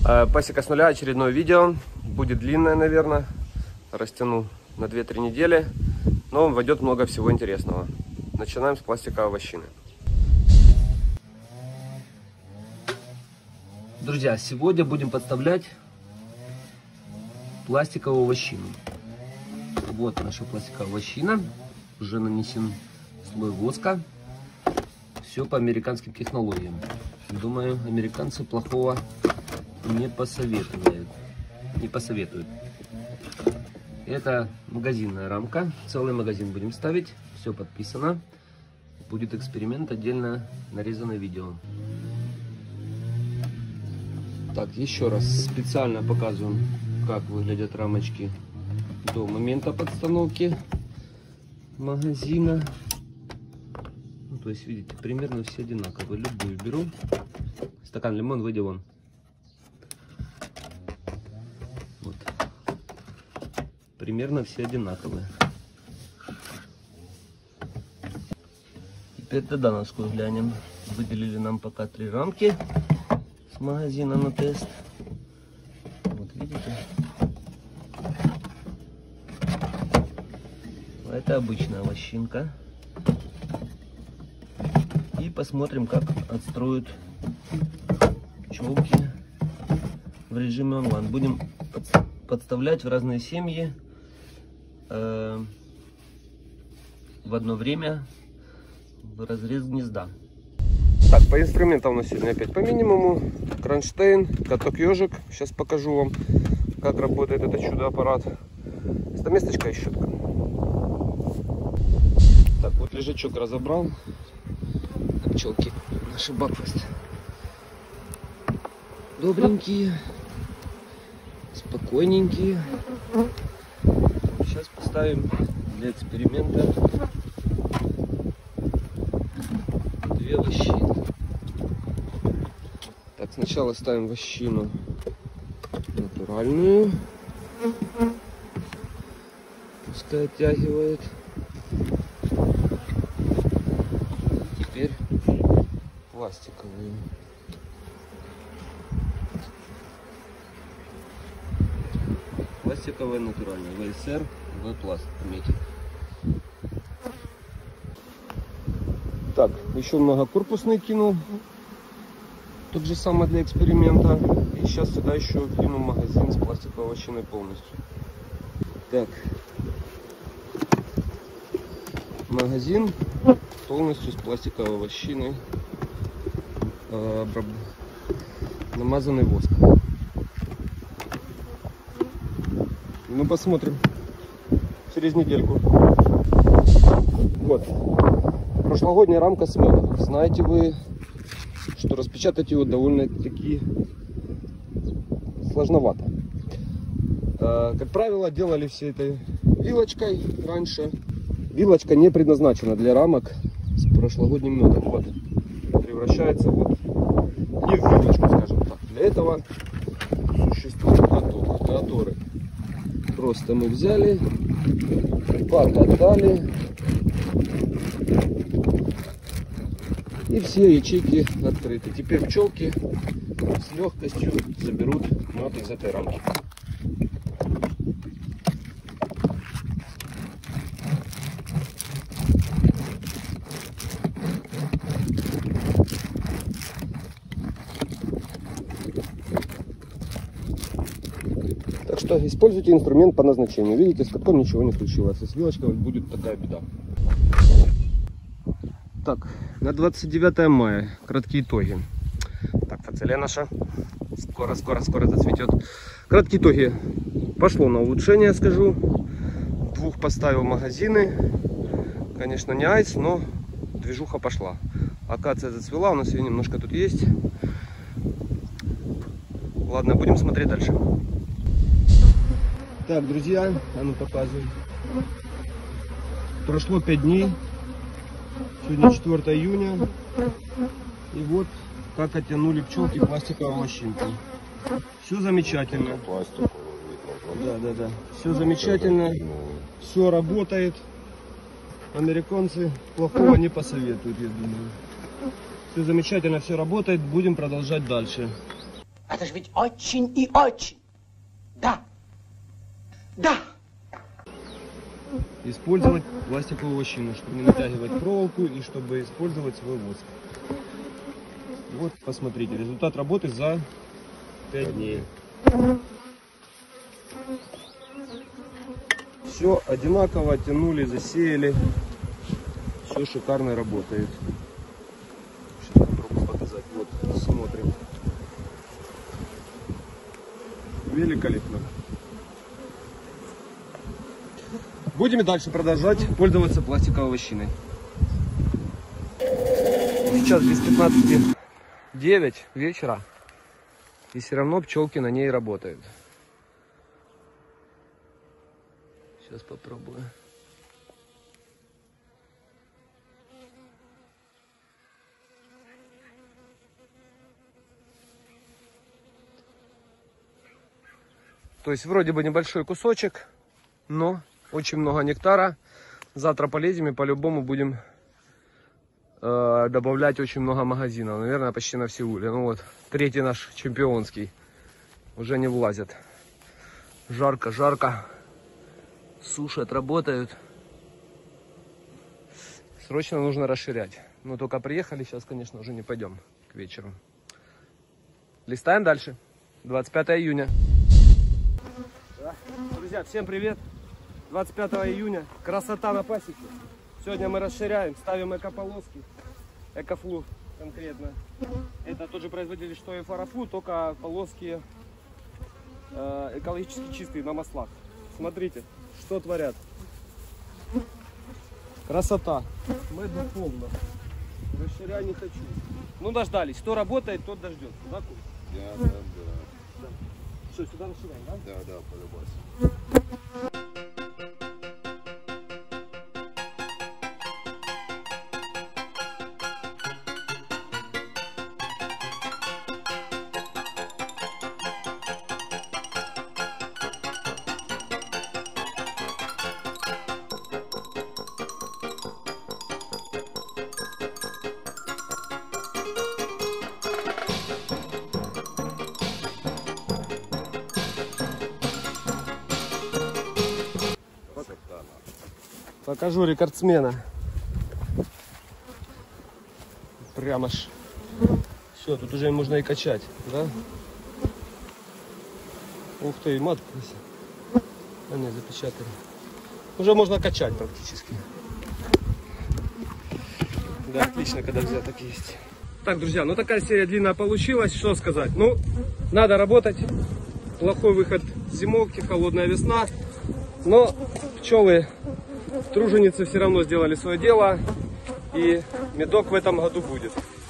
Пасека с нуля, очередное видео. Будет длинное, наверное. Растяну на 2-3 недели. Но войдет много всего интересного. Начинаем с пластиковой вощины. Друзья, сегодня будем подставлять пластиковую вощину. Вот наша пластиковая вощина. Уже нанесен слой воска. Все по американским технологиям. Думаю, американцы плохого не посоветуют. Это магазинная рамка. Целый магазин будем ставить. Все подписано. Будет эксперимент, отдельно нарезанное видео. Так, еще раз специально показываем, как выглядят рамочки до момента подстановки магазина. Ну, то есть, видите, примерно все одинаковые. Любую беру. Стакан лимон, выйди вон. Вот. Примерно все одинаковые. Теперь додановскую глянем. Выделили нам пока 3 рамки с магазина на тест. Вот видите. Это обычная вощинка. И посмотрим, как отстроят пчелки в режиме онлайн. Будем подставлять в разные семьи в одно время в разрез гнезда. Так, по инструментам у нас сегодня опять по минимуму. Кронштейн, каток-ежик. Сейчас покажу вам, как работает это чудо-аппарат. Стаместочка и щетка. Так, вот лежачок разобрал. Пчелки наши Бакфаст. Добренькие, спокойненькие. Сейчас поставим для эксперимента 2 вощины. Так, сначала ставим вощину натуральную. Пускай оттягивает. Теперь пластиковую. Пластиковая натуральная. ВСР, В-пласт. Так, еще многокорпусный кинул. Тот же самый для эксперимента. И сейчас сюда еще кину магазин с пластиковой вощиной полностью. Так. Магазин полностью с пластиковой вощиной. Намазанный воском. Ну, посмотрим через недельку. Вот. Прошлогодняя рамка с медом. Знаете вы, что распечатать его довольно-таки сложновато. Как правило, делали все это вилочкой раньше. Вилочка не предназначена для рамок с прошлогодним медом. Вот. Превращается вот не в вилочку, скажем так. Для этого существуют которых просто мы взяли, покатали, и все ячейки открыты. Теперь пчелки с легкостью заберут мед из этой рамки. Так что используйте инструмент по назначению. Видите, с катком ничего не случилось. С вилочкой будет такая беда. Так, на 29 мая. Краткие итоги. Так, фацелия наша скоро зацветет. Краткие итоги. Пошло на улучшение, скажу. 2 поставил магазины. Конечно, не айс, но движуха пошла. Акация зацвела. У нас ее немножко тут есть. Ладно, будем смотреть дальше. Так, друзья, а ну показывай. Прошло 5 дней. Сегодня 4 июня. И вот как оттянули пчелки пластиковой вощинкой. Все замечательно. Да. Все замечательно. Все работает. Американцы плохого не посоветуют, я думаю. Все замечательно, все работает. Будем продолжать дальше. Это же ведь очень и очень. Да. Да. Использовать пластиковую вощину, чтобы не натягивать проволоку и чтобы использовать свой воск. Вот, посмотрите, результат работы за 5 дней. Все одинаково, оттянули, засеяли. Все шикарно работает. Сейчас попробую показать. Вот, смотрим. Великолепно. Будем и дальше продолжать пользоваться пластиковой вощиной. Сейчас без 15:09 вечера. И все равно пчелки на ней работают. Сейчас попробую. То есть вроде бы небольшой кусочек, но очень много нектара. Завтра полезем и по-любому будем добавлять очень много магазинов. Наверное, почти на все ули. Ну вот, третий наш чемпионский. Уже не влазят. Жарко, жарко. Сушат, работают. Срочно нужно расширять. Но только приехали, сейчас, конечно, уже не пойдем к вечеру. Листаем дальше. 25 июня. Друзья, всем привет. 25 июня. Красота на пасеке. Сегодня мы расширяем, ставим экополоски. Экофлу конкретно. Это тот же производитель, что и Фарафлу, только полоски экологически чистые на маслах. Смотрите, что творят. Красота. Мы духовно. Расширяю не хочу. Ну, дождались. Кто работает, тот дождется. Да, Коль? Да. Что, сюда расширяем, да? Да, полюбас. Покажу рекордсмена. Прямо ж. Все, тут уже можно и качать, да? Ух ты, матка. А не, запечатали. Уже можно качать практически. Да, отлично, когда взяток есть. Так, друзья, ну такая серия длинная получилась. Что сказать? Ну, надо работать. Плохой выход зимовки, холодная весна. Но пчелы, труженицы все равно сделали свое дело. И медок в этом году будет.